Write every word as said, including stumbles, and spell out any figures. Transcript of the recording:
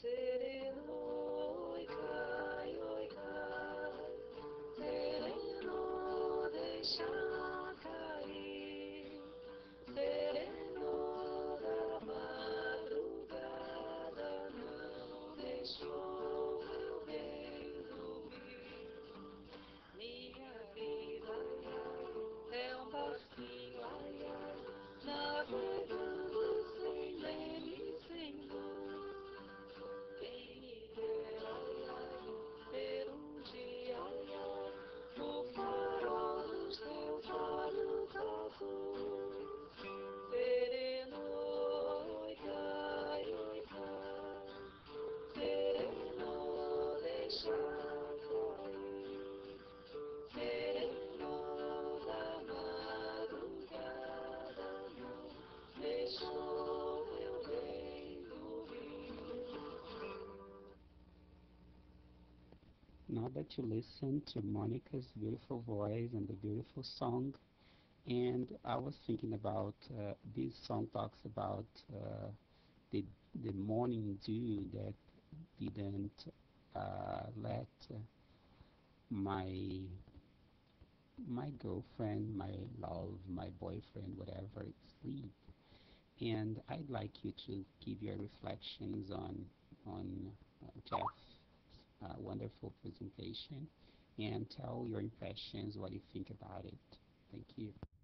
sereno, oi cai, oi cai, sereno, deixa cair, sereno da madrugada, não deixou meu bem dormir. Minha vida, ai, ai, é um barquinho, ai, ai, navegando sem leme e sem luz. Quem me dera, ai, ai, ter um dia, ai, ai, o farol dos teus olhos azuis. Sereno, oi cai, oi cai, sereno, deixa cair, sereno da madrugada, não deixou meu bem dormir. Now that you listen to Monica's beautiful voice and the beautiful song, and I was thinking about uh, this song talks about uh, the the morning dew that didn't uh, let uh, my my girlfriend, my love, my boyfriend, whatever, sleep. And I'd like you to give your reflections on on uh, Jeff's uh, wonderful presentation and tell your impressions, what you think about it. Thank you.